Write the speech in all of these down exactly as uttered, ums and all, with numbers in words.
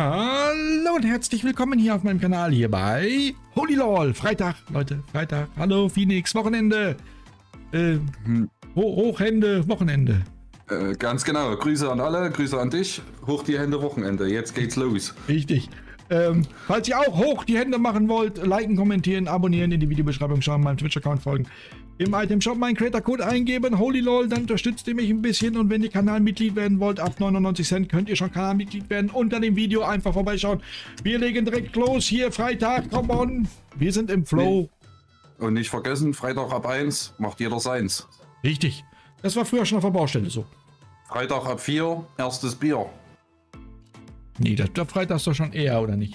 Hallo und herzlich willkommen hier auf meinem Kanal hier bei Holy LOL. Freitag, Leute, Freitag. Hallo Phoenix, Wochenende. Äh, hm. Ho Hochhände, Wochenende. Äh, ganz genau. Grüße an alle, Grüße an dich. Hoch die Hände, Wochenende. Jetzt geht's los. Richtig. Ähm, falls ihr auch hoch die Hände machen wollt, liken, kommentieren, abonnieren, in die Videobeschreibung schauen, meinem Twitch-Account folgen. Im Item-Shop meinen Creator-Code eingeben, Holy LOL, dann unterstützt ihr mich ein bisschen. Und wenn ihr Kanalmitglied werden wollt, ab neunundneunzig Cent könnt ihr schon Kanalmitglied werden. Unter dem Video einfach vorbeischauen. Wir legen direkt los, hier Freitag, come on. Wir sind im Flow. Nee. Und nicht vergessen, Freitag ab eins macht jeder seins. Richtig. Das war früher schon auf der Baustelle so. Freitag ab vier, erstes Bier. Nee, das, der Freitag ist doch schon eher, oder nicht?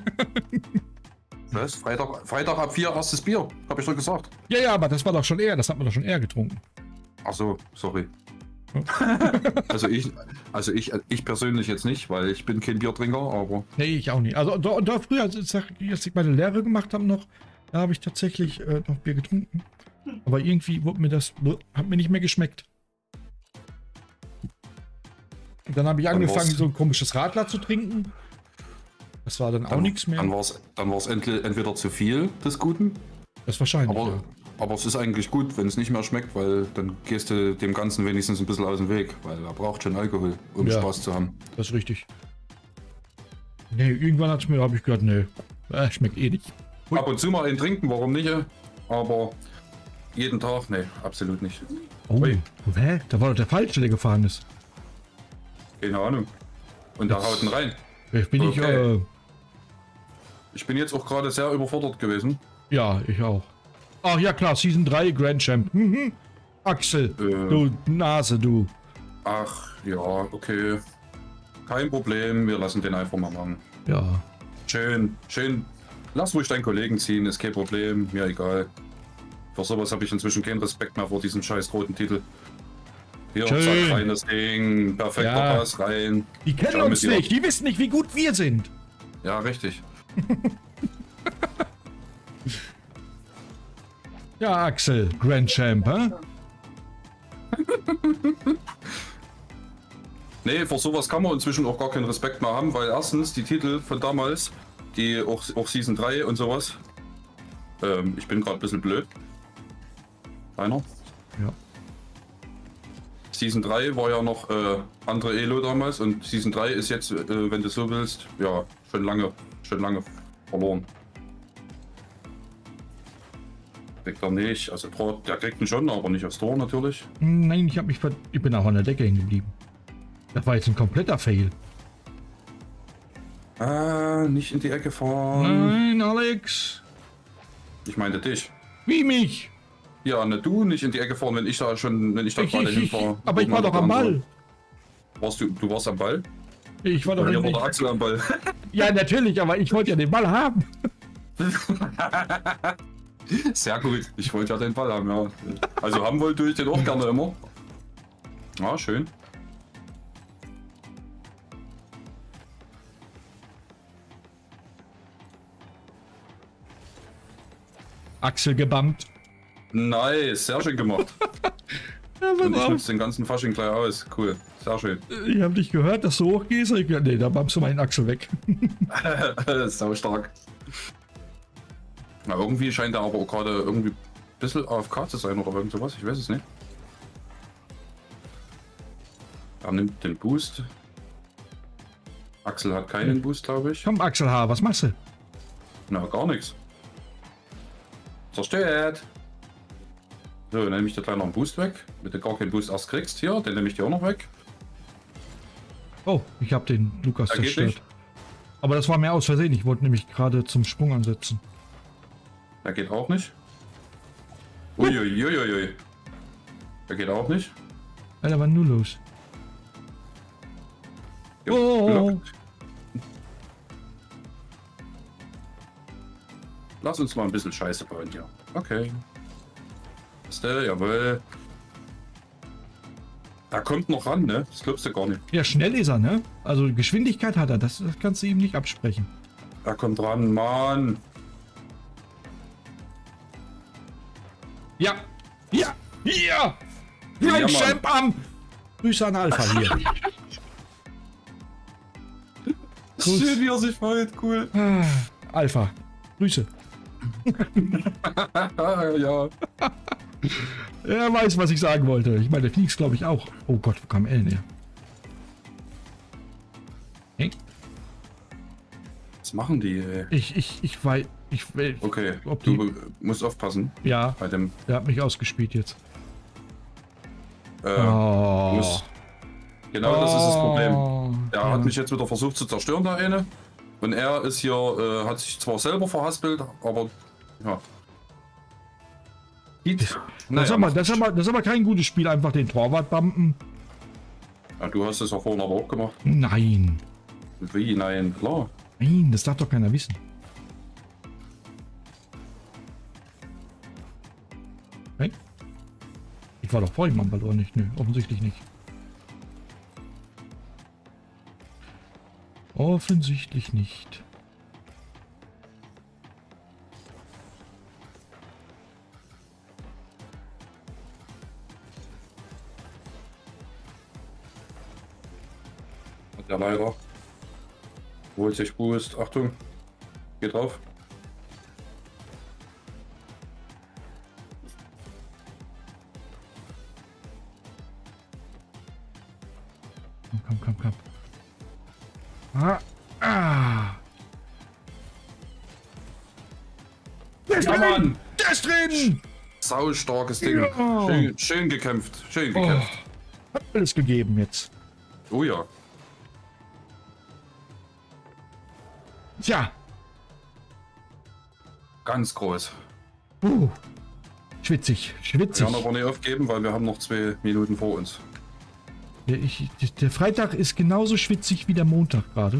Was? Freitag, Freitag ab vier, erstes Bier, habe ich doch gesagt. Ja, ja, aber das war doch schon eher, das hat man doch schon eher getrunken. Ach so, sorry. also ich, also ich, ich persönlich jetzt nicht, weil ich bin kein Biertrinker, aber... Nee, ich auch nicht. Also da, da früher, als ich meine Lehre gemacht habe noch, da habe ich tatsächlich äh, noch Bier getrunken. Aber irgendwie wurde mir das, hat mir nicht mehr geschmeckt. Und dann habe ich angefangen, so ein komisches Radler zu trinken. Das war dann auch dann, nichts mehr. Dann war es dann war's entweder zu viel des Guten. Das ist wahrscheinlich, aber, ja. aber es ist eigentlich gut, wenn es nicht mehr schmeckt, weil dann gehst du dem Ganzen wenigstens ein bisschen aus dem Weg. Weil er braucht schon Alkohol, um ja, Spaß zu haben. Das ist richtig. Nee, irgendwann hat es mir, habe ich gehört, nee, äh, schmeckt eh nicht. Hui. Ab und zu mal einen trinken, warum nicht? Aber jeden Tag, nee, absolut nicht. Oh, Ui. Hä? Da war doch der Falsche, der gefahren ist. Keine Ahnung. Und da haut ihn rein. Ich bin okay. ich, äh, ich bin jetzt auch gerade sehr überfordert gewesen. Ja, ich auch. Ach ja klar, Season drei Grand Champ. Mhm. Axel, äh, du Nase, du. Ach ja, okay. Kein Problem, wir lassen den einfach mal machen. Ja. Schön, schön. Lass ruhig deinen Kollegen ziehen, ist kein Problem, mir egal. Für sowas habe ich inzwischen keinen Respekt mehr vor diesem scheiß roten Titel. Hier, zack, rein das Ding, perfekter ja. Pass rein. Die kennen Schau uns nicht, die wissen nicht, wie gut wir sind. Ja, richtig. Ja, Axel, Grand Champ, hä? Nee, vor sowas kann man inzwischen auch gar keinen Respekt mehr haben, weil erstens die Titel von damals, die auch, auch Season drei und sowas. Ähm, ich bin gerade ein bisschen blöd. Einer? Ja. Season drei war ja noch äh, andere Elo damals und Season drei ist jetzt, äh, wenn du so willst, ja, schon lange, schon lange verloren. Kriegt er nicht, also der kriegt ihn schon, aber nicht aufs Tor natürlich. Nein, ich, hab mich ver ich bin auch an der Decke hängen geblieben. Das war jetzt ein kompletter Fail. Ah, nicht in die Ecke fahren. Nein, Alex. Ich meinte dich. Wie mich? Ja, ne, du nicht in die Ecke fahren, wenn ich da schon, wenn ich da ich, gerade ich, hinfahre. Aber ich war doch am Ball. Warst du, du warst am Ball? Ich war doch ja, nicht. War der Axel am Ball. Ja, natürlich, aber ich wollte ja den Ball haben. Sehr gut, ich wollte ja den Ball haben, ja. Also haben wollte ich den auch gerne immer. Ah, schön. Axel gebammt. Nice, sehr schön gemacht. Ja, und ich nutze den ganzen Fasching gleich aus. Cool, sehr schön. Ich habe dich gehört, dass du hochgehst. Ich, nee, da bammst du meinen Axel weg. Sau stark. Na, irgendwie scheint er aber auch gerade irgendwie ein bisschen A F K zu sein oder irgend sowas. Ich weiß es nicht. Er nimmt den Boost. Axel hat keinen Boost, glaube ich. Komm, Axel H., was machst du? Na, gar nichts. Zerstört. So, dann nehme ich dir gleich noch einen Boost weg. Wenn du gar keinen Boost erst kriegst, hier, den nehme ich dir auch noch weg. Oh, ich habe den Lukas da zerstört. Aber das war mir aus Versehen. Ich wollte nämlich gerade zum Sprung ansetzen. Der geht auch nicht. Uiuiuiui. Ui, ui. Der geht auch nicht. Ja, da war nur los. Jo, oh. Lass uns mal ein bisschen Scheiße bauen hier. Okay. Ist der, jawohl. Da kommt noch ran, ne? Das glaubst du gar nicht. Ja, schnell ist er, ne? Also Geschwindigkeit hat er, das, das kannst du ihm nicht absprechen. Da kommt ran, Mann. Ja, ja, ja! Grand Champ am! Grüße an Alpha hier. Gruß. Schön, wie er sich freut, cool. Ah, Alpha, Grüße. Ja. Er weiß, was ich sagen wollte. Ich meine, der Knieks glaube ich auch. Oh Gott, wo kam Ellen her? Hey? Was machen die, ey? Ich, ich, ich weiß, ich will. Okay, ob die, du musst aufpassen. Ja, Bei dem, der hat mich ausgespielt jetzt. äh, Oh. du musst, genau das ist das Problem. Oh. Er Ja. hat mich jetzt wieder versucht zu zerstören, der eine. Und er ist hier, äh, hat sich zwar selber verhaspelt, aber ja. Geht. Das, Naja, ist aber, das, ist aber, das ist aber kein gutes Spiel, einfach den Torwart bumpen. ja, du hast es ja vorhin aber auch gemacht. Nein. Wie? Nein, klar. Nein, das darf doch keiner wissen. Nein? Ich war doch vor ihm am Ball, oder nicht? Nö, offensichtlich nicht. Offensichtlich nicht. Hat der leider. Holt sich Boost. Achtung. Geht drauf. Komm, komm, komm, komm. Ah, ah. Der ist Ja, drin! Mann! Der ist drin! Sau starkes Ding. Ja. Schön, schön gekämpft. Schön Oh, gekämpft. hat alles gegeben jetzt. Oh, ja. Tja. Ganz groß. Uh, schwitzig, Wir schwitzig. werden aber nicht aufgeben, weil wir haben noch zwei Minuten vor uns. Der, ich, der Freitag ist genauso schwitzig wie der Montag gerade.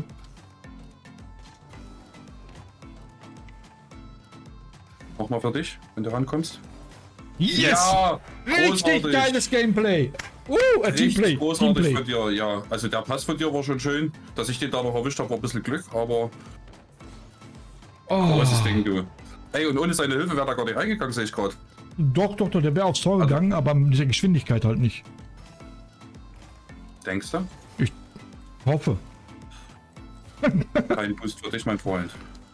Mach mal für dich, wenn du rankommst. Yes! Ja! Richtig großartig. geiles Gameplay! Uh, äh, Richtig Teamplay, großartig Teamplay. von dir, ja. Also der Pass von dir war schon schön. Dass ich den da noch erwischt habe, war ein bisschen Glück, aber Oh, was ist das Ding, du? Ey, und ohne seine Hilfe wäre da gar nicht reingegangen, sehe ich gerade. doch, doch, doch, der wäre aufs Tor Also- gegangen, aber mit der Geschwindigkeit halt nicht. Denkst du? Ich hoffe. Kein Boost für dich, mein Freund.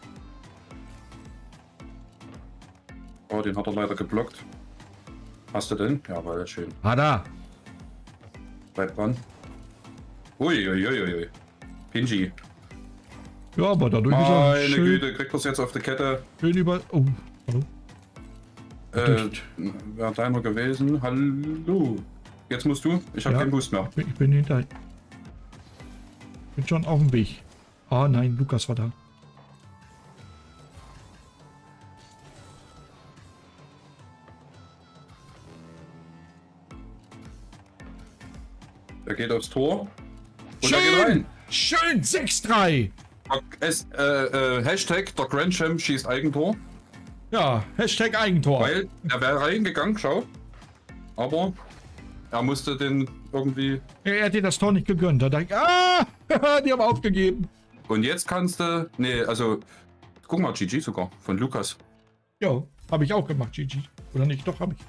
Oh, den hat er leider geblockt. Hast du den? Ja, war ja schön. Ah, da. Bleib dran. Uiuiuiui. Pinji. Ja, aber dadurch ist er Meine schön, Güte, kriegt das jetzt auf die Kette. schön über... Oh, hallo? Äh, wäre deiner gewesen. Hallo. Jetzt musst du. Ich habe Ja. keinen Boost mehr. Ich bin, ich bin hinter... Bin schon auf dem Weg. Ah, nein, Lukas war da. Er geht aufs Tor. Und er geht rein. Schön, sechs drei. Es, äh, äh, Hashtag der Grand Champ schießt Eigentor. Ja, Hashtag Eigentor. Weil er wäre reingegangen, schau. Aber er musste den irgendwie. Er hat dir das Tor nicht gegönnt. Da dachte ich, ah, die haben aufgegeben. Und jetzt kannst du. Nee, also. Guck mal, G G sogar. Von Lukas. Ja, habe ich auch gemacht, G G. Oder nicht? Doch, habe ich.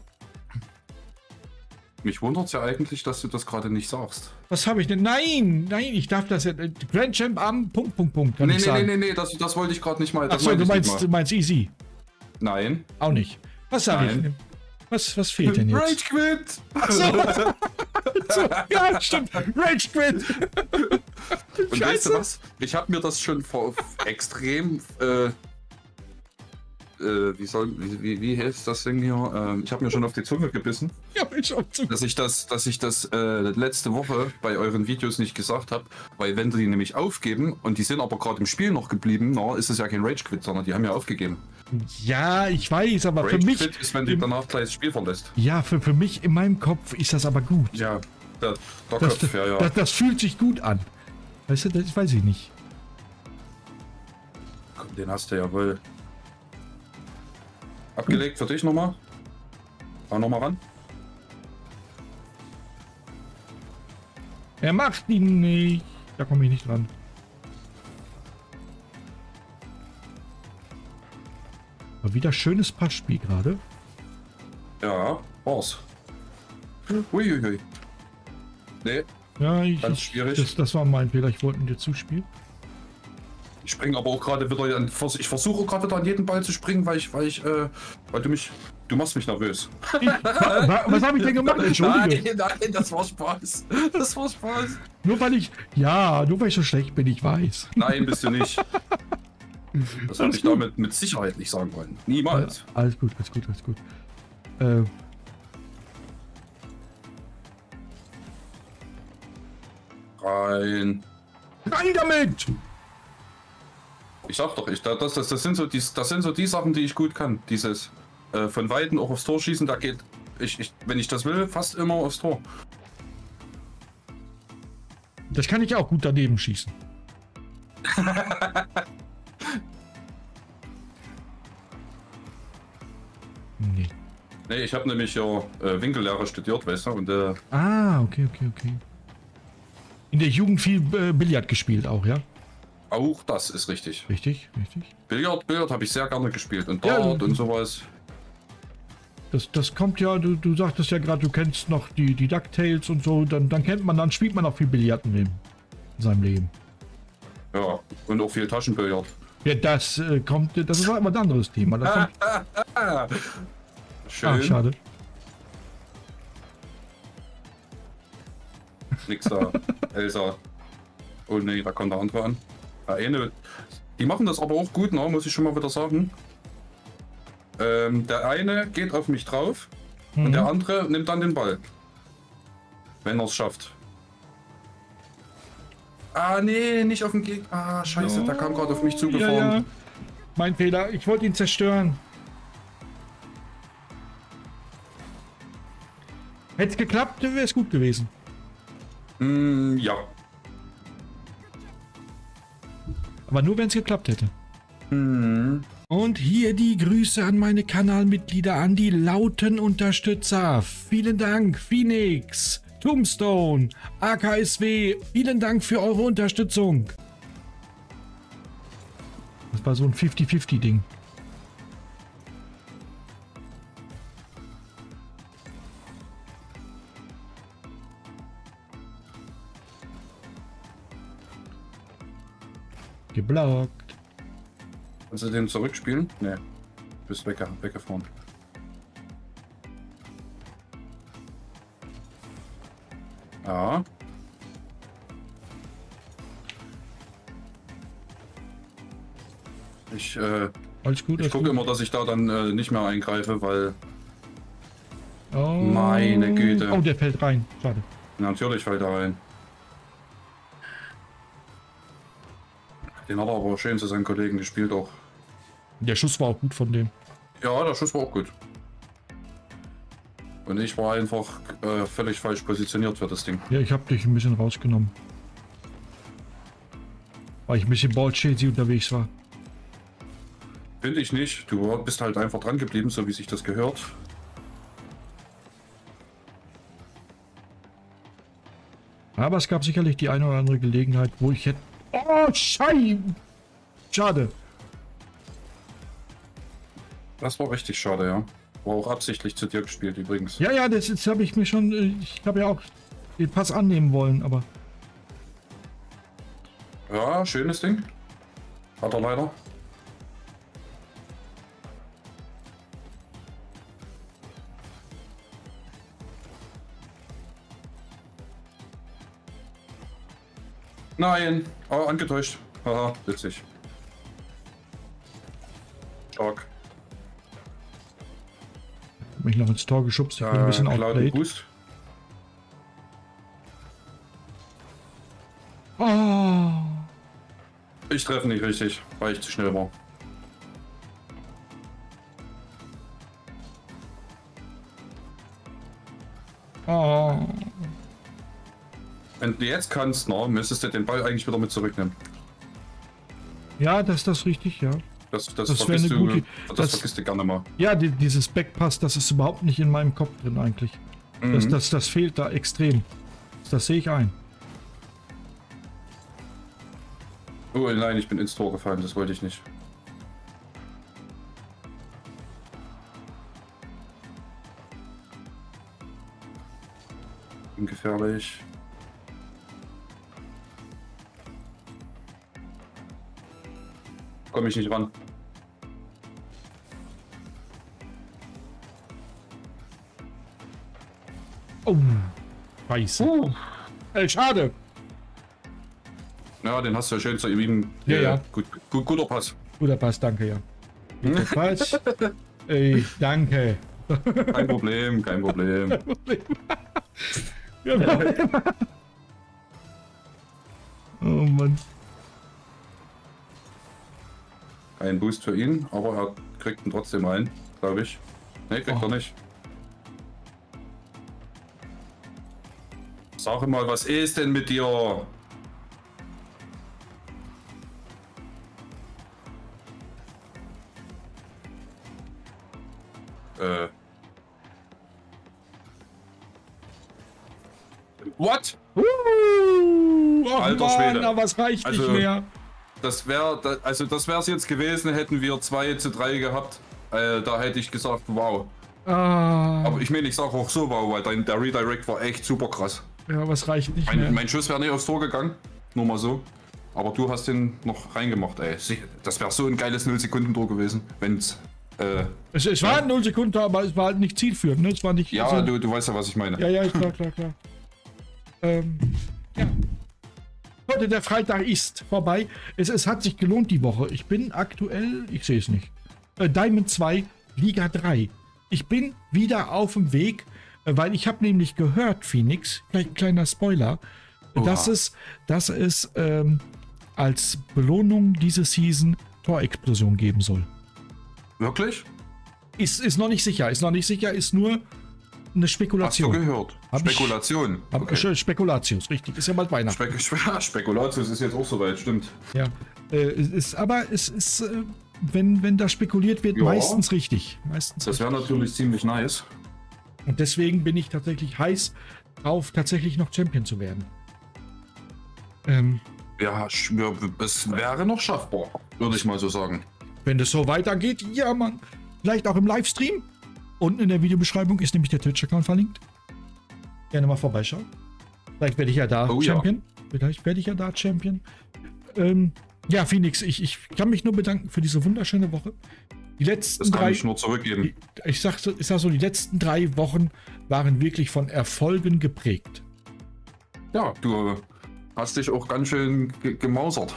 Mich wundert es ja eigentlich, dass du das gerade nicht sagst. Was habe ich denn? Nein, nein, ich darf das ja. Grand Champ am Punkt, Punkt, Punkt. Kann Nee, ich nee, sagen. nee, nee, nee, das, das wollte ich gerade nicht mal. Das Achso, meinte du ich nicht meinst, du mal. meinst easy. Nein. Auch nicht. Was sage ich Nein. denn? Was, was fehlt denn jetzt? Rage Quit! So, ja, stimmt. Rage Quit. Und weißt du was? Ich habe mir das schon vor extrem. Äh, äh, wie soll. Wie, wie, wie heißt das Ding hier? Ähm, ich habe mir schon auf die Zunge gebissen, Ja, ich auch zu. dass ich das, dass ich das äh, letzte Woche bei euren Videos nicht gesagt habe, weil wenn die nämlich aufgeben und die sind aber gerade im Spiel noch geblieben, na, ist es ja kein Rage Quit, sondern die haben ja aufgegeben. Ja, ich weiß, aber für Rage mich. Quit ist, wenn du danach gleich das Spiel verlässt. Ja, für, für mich in meinem Kopf ist das aber gut. Ja, der, der Das, Kopf, ja, ja. Das, das fühlt sich gut an. Weißt du, das weiß ich nicht. Komm, den hast du ja wohl. Abgelegt für dich nochmal. Hau nochmal ran. Er macht ihn nicht. Da komme ich nicht dran. Aber wieder schönes Passspiel gerade. Ja, war's. Uiuiui. Nee, Ja, ich, Ganz ich, schwierig. Das, das war mein Fehler. Ich wollte ihn dir zuspielen. Ich springe aber auch gerade wieder, an, ich versuche gerade wieder an jeden Ball zu springen, weil ich, weil ich, äh, weil du mich, du machst mich nervös. Ich, was habe ich denn gemacht? Entschuldige. Nein, nein, das war Spaß. Das war Spaß. Nur weil ich, ja, nur weil ich so schlecht bin, ich weiß. Nein, bist du nicht. Das habe ich gut. damit mit Sicherheit nicht sagen wollen. Niemals. Alles gut, alles gut, alles gut. Äh, Rein. rein damit! Ich sag doch, ich, das, das, das, sind so die, das sind so die Sachen, die ich gut kann. Dieses äh, von Weitem auch aufs Tor schießen, da geht, ich, ich, wenn ich das will, fast immer aufs Tor. Das kann ich auch gut daneben schießen. Nee. Nee, ich habe nämlich ja äh, Winkellehre studiert, weißt du, und äh, Ah, okay, okay, okay. In der Jugend viel äh, Billard gespielt auch, ja? auch das ist richtig. Richtig, richtig. Billard, Billard habe ich sehr gerne gespielt und Ja, Dart du- und sowas. Das, das kommt ja, du, du sagtest ja gerade, du kennst noch die, die DuckTales und so, dann, dann kennt man, dann spielt man auch viel Billard in, dem, in seinem Leben. Ja, und auch viel Taschenbillard. Ja, das äh, kommt, das ist auch immer ein anderes Thema. Das kommt, Ah, schön. ah, schade. Nix da. Elsa. Oh nee, da kommt der andere an. Ja, eine, die machen das aber auch gut, ne, muss ich schon mal wieder sagen. Ähm, der eine geht auf mich drauf Mhm. und der andere nimmt dann den Ball. Wenn er es schafft. Ah, nee, nicht auf den Gegner. Ah, scheiße, der kam gerade auf mich Ja, zugefahren. ja. Mein Fehler, ich wollte ihn zerstören. Hätte es geklappt, wäre es gut gewesen. Mm, ja. Aber nur, wenn es geklappt hätte. Hm. Und hier die Grüße an meine Kanalmitglieder, an die lauten Unterstützer. Vielen Dank, Phoenix, Tombstone, A K S W. Vielen Dank für eure Unterstützung. Das war so ein fünfzig fünfzig Ding. Geblockt. Kannst du den zurückspielen? Nee. Du bist wegge weggefahren. Ja. Ich, äh, Alles gut, ich alles gucke gut. immer, dass ich da dann äh, nicht mehr eingreife, weil Oh. Meine Güte. Oh, der fällt rein. Schade. natürlich fällt er rein. Den hat er aber schön zu seinen Kollegen gespielt auch. Der Schuss war auch gut von dem. Ja, der Schuss war auch gut. Und ich war einfach äh, völlig falsch positioniert für das Ding. Ja, ich habe dich ein bisschen rausgenommen. Weil ich ein bisschen ballchasey unterwegs war. Finde ich nicht. Du bist halt einfach dran geblieben, so wie sich das gehört. Aber es gab sicherlich die eine oder andere Gelegenheit, wo ich hätte... Oh, Scheiße! Schade. Das war richtig schade, ja. War auch absichtlich zu dir gespielt übrigens. Ja, ja, das, das habe ich mir schon... äh, Ich habe ja auch den Pass annehmen wollen, aber... Ja, schönes Ding. Hat er leider. Nein, oh, angetäuscht. Haha, witzig. Stark. Hab mich noch ins Tor geschubst. Ich bin ein Äh, bisschen Cloud outplayed. Boost. Oh. Ich treffe nicht richtig, weil ich zu schnell war. Oh. Wenn du jetzt kannst, na, müsstest du den Ball eigentlich wieder mit zurücknehmen. Ja, das ist das richtig, ja. Das, das, Das wär vergisst, eine du, gute- das, das- vergisst du gerne mal. Ja, die, dieses Backpass, das ist überhaupt nicht in meinem Kopf drin eigentlich. Das, Mhm. das, das fehlt da extrem. Das, das sehe ich ein. Oh nein, ich bin ins Tor gefallen, das wollte ich nicht. Bin gefährlich. komme ich nicht ran. Oh, scheiße. Uh. Äh, schade. Ja, den hast du ja schön zu ihm. Ja, ja. Gut, gut, guter Pass. Guter Pass, danke, ja. Guter Pass. Ey, danke. Kein Problem, kein Problem. Kein Problem. Ja, oh Mann. Ein Boost für ihn, aber er kriegt ihn trotzdem ein, glaube ich. Ne, kriegt Oh. er nicht. Sag mal, was ist denn mit dir? Äh. What? Uh, oh Alter Mann, Schwede. aber es reicht Also- nicht mehr. Das wäre, also das wäre es jetzt gewesen, hätten wir zwei zu drei gehabt. Äh, da hätte ich gesagt, wow. Ah, Aber ich meine, ich sage auch so wow, weil dein, der Redirect war echt super krass. ja, aber es reicht nicht mehr. Mein, mein Schuss wäre nicht aufs Tor gegangen, nur mal so. Aber du hast den noch reingemacht, ey. Das wäre so ein geiles null Sekunden Tor gewesen, wenn's. Äh, Es, es waren null Sekunden, aber es war halt nicht zielführend. Ne? Es war nicht. ja, also, du, du weißt ja, was ich meine. ja, ja, klar, klar, klar. Ähm, ja. Leute, der Freitag ist vorbei. Es, es hat sich gelohnt die Woche. Ich bin aktuell, ich sehe es nicht. Äh, Diamond zwei, Liga drei. Ich bin wieder auf dem Weg, äh, weil ich habe nämlich gehört, Phoenix, vielleicht kleiner Spoiler, Oha. dass es, dass es ähm, als Belohnung diese Season Torexplosion geben soll. Wirklich? Ist, ist noch nicht sicher, ist noch nicht sicher, ist nur eine Hast du Spekulation. gehört? Hab ich- Spekulation. Aber Okay. Sch- Spekulatius, richtig, ist ja bald Weihnachten. Spek Spe Spekulatius ist jetzt auch soweit, stimmt. Ja. Äh, es ist, aber es ist, äh, wenn, wenn da spekuliert wird, Ja. meistens richtig. Meistens Das wäre richtig. natürlich ziemlich nice. Und deswegen bin ich tatsächlich heiß drauf, tatsächlich noch Champion zu werden. Ähm, Ja, sch- ja, es wäre noch schaffbar, würde ich mal so sagen. wenn das so weitergeht, ja, Mann. Vielleicht auch im Livestream. Unten in der Videobeschreibung ist nämlich der Twitch-Account verlinkt. Gerne mal vorbeischauen. Vielleicht werde ich ja da Oh ja. Champion. Vielleicht werde ich ja da Champion. Ähm, ja, Phoenix, ich, ich kann mich nur bedanken für diese wunderschöne Woche. Die letzten Das kann drei, ich nur zurückgeben. die, ich sag, so- ich sag so, die letzten drei Wochen waren wirklich von Erfolgen geprägt. Ja, du hast dich auch ganz schön ge gemausert.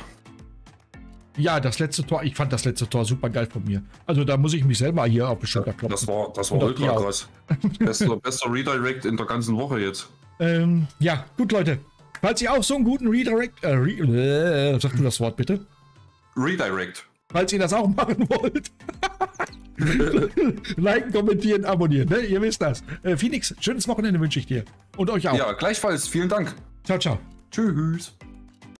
Ja, das letzte Tor, ich fand das letzte Tor super geil von mir. Also da muss ich mich selber hier auf die Schulter klopfen. Das war, das war Und auch die ultra auch. krass. Bester, bester Redirect in der ganzen Woche jetzt. Ähm, ja, gut, Leute. Falls ihr auch so einen guten Redirect, äh, re, äh, sag du das Wort bitte. Redirect. Falls ihr das auch machen wollt. Liken, kommentieren, abonnieren, ne? Ihr wisst das. Äh, Phoenix, schönes Wochenende wünsche ich dir. Und euch auch. Ja, gleichfalls. Vielen Dank. Ciao, ciao. Tschüss.